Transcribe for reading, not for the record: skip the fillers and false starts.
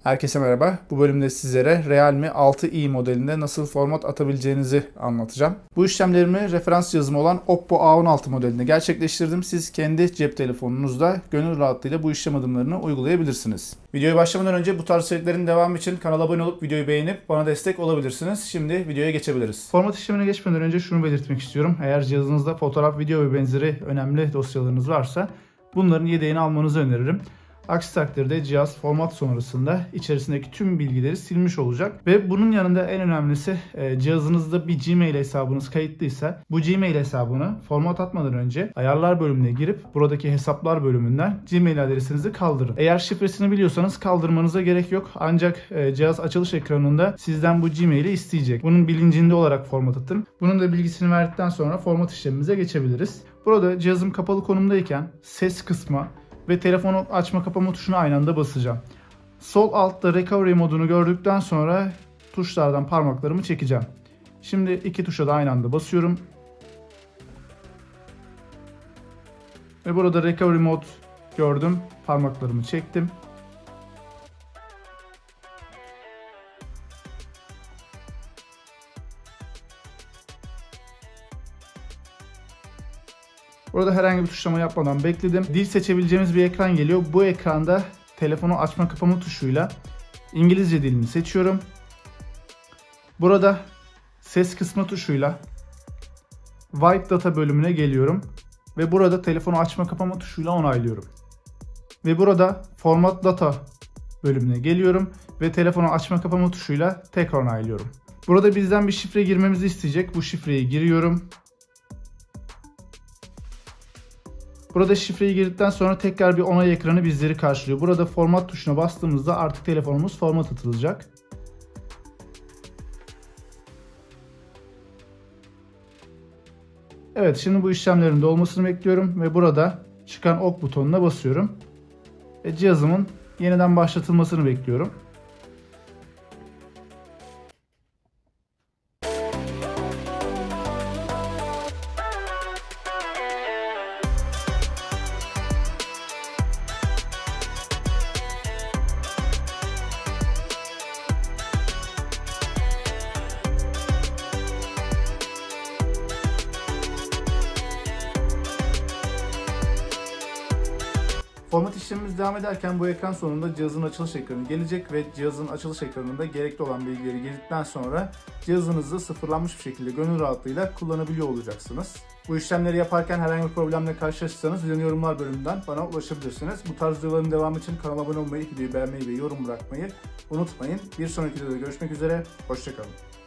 Herkese merhaba. Bu bölümde sizlere Realme 6i modelinde nasıl format atabileceğinizi anlatacağım. Bu işlemlerimi referans cihazım olan Oppo A16 modelinde gerçekleştirdim. Siz kendi cep telefonunuzda gönül rahatlığıyla bu işlem adımlarını uygulayabilirsiniz. Videoya başlamadan önce bu tarz içeriklerin devamı için kanala abone olup videoyu beğenip bana destek olabilirsiniz. Şimdi videoya geçebiliriz. Format işlemine geçmeden önce şunu belirtmek istiyorum. Eğer cihazınızda fotoğraf, video ve benzeri önemli dosyalarınız varsa bunların yedeğini almanızı öneririm. Aksi takdirde cihaz format sonrasında içerisindeki tüm bilgileri silmiş olacak. Ve bunun yanında en önemlisi cihazınızda bir Gmail hesabınız kayıtlıysa bu Gmail hesabını format atmadan önce ayarlar bölümüne girip buradaki hesaplar bölümünden Gmail adresinizi kaldırın. Eğer şifresini biliyorsanız kaldırmanıza gerek yok. Ancak cihaz açılış ekranında sizden bu Gmail'i isteyecek. Bunun bilincinde olarak format atın. Bunun da bilgisini verdikten sonra format işlemimize geçebiliriz. Burada cihazım kapalı konumdayken ses kısmı ve telefonu açma kapama tuşuna aynı anda basacağım. Sol altta recovery modunu gördükten sonra tuşlardan parmaklarımı çekeceğim. Şimdi iki tuşa da aynı anda basıyorum. Ve burada recovery mod gördüm. Parmaklarımı çektim. Burada herhangi bir tuşlama yapmadan bekledim. Dil seçebileceğimiz bir ekran geliyor. Bu ekranda telefonu açma kapama tuşuyla İngilizce dilini seçiyorum. Burada ses kısmı tuşuyla Wipe Data bölümüne geliyorum. Ve burada telefonu açma kapama tuşuyla onaylıyorum. Ve burada Format Data bölümüne geliyorum. Ve telefonu açma kapama tuşuyla tekrar onaylıyorum. Burada bizden bir şifre girmemizi isteyecek. Bu şifreyi giriyorum. Burada şifreyi girdikten sonra tekrar bir onay ekranı bizleri karşılıyor. Burada format tuşuna bastığımızda artık telefonumuz format atılacak. Evet, şimdi bu işlemlerin dolmasını bekliyorum ve burada çıkan ok butonuna basıyorum. Ve cihazımın yeniden başlatılmasını bekliyorum. Format işlemimiz devam ederken bu ekran sonunda cihazın açılış ekranı gelecek ve cihazın açılış ekranında gerekli olan bilgileri girdikten sonra cihazınızı sıfırlanmış bir şekilde gönül rahatlığıyla kullanabiliyor olacaksınız. Bu işlemleri yaparken herhangi bir problemle karşılaşırsanız videonun yorumlar bölümünden bana ulaşabilirsiniz. Bu tarz videoların devamı için kanala abone olmayı, videoyu beğenmeyi ve yorum bırakmayı unutmayın. Bir sonraki videoda görüşmek üzere, hoşça kalın.